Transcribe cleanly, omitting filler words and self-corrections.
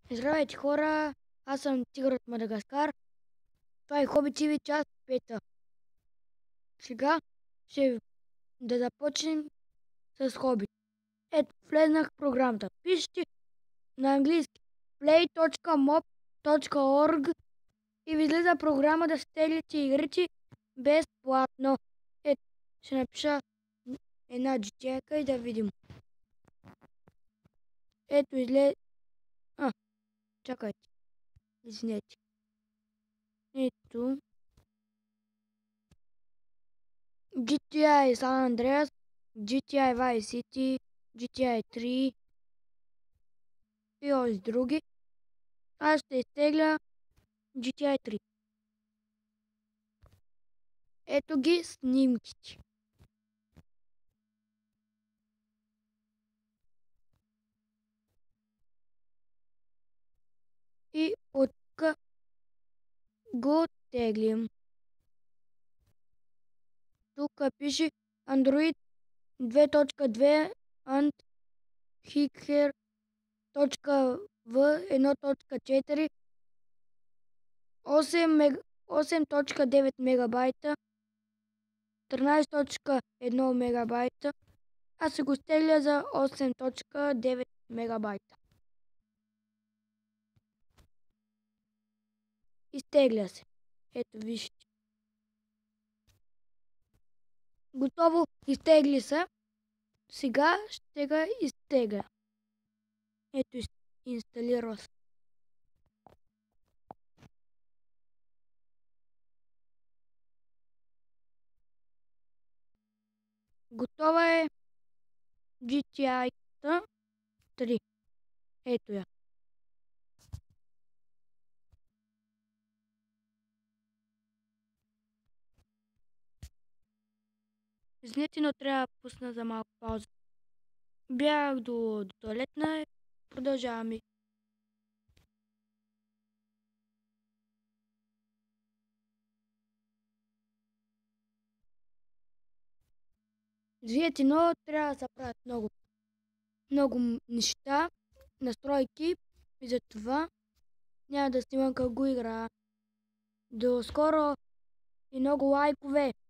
Здравейте хора, аз съм Тигър от Мадагаскар. Това е Хоби ТВ част 5. Сега ще да започнем с хоби. Ето, влезнах в програмата. Пишете на английски play.mob.org и ви излиза програма да стелите игрите безплатно. Ето, ще напиша една GTA и да видим. Ето, чакайте. Извинете. Ето. GTA San Andreas, GTA Vice City, GTA 3 и още други. Аз ще изтегля GTA 3. Ето ги снимките. И от тук го теглим. Тук пише Android 2.2 and Hicker.v 1.4 8.9 мегабайта 13.1 мегабайта. Аз се го стегля за 8.9 мегабайта. Изтегля се. Ето вижте. Готово, изтегли се. Сега ще го изтегля. Ето, инсталира се. Готова е GTI 3. Ето я. Извинете, но трябва да пусна за малко пауза. Бях до туалетна и продължаваме. Извинете, но трябва да се правят много неща, настройки и за това няма да снимам как го игра. До скоро и много лайкове!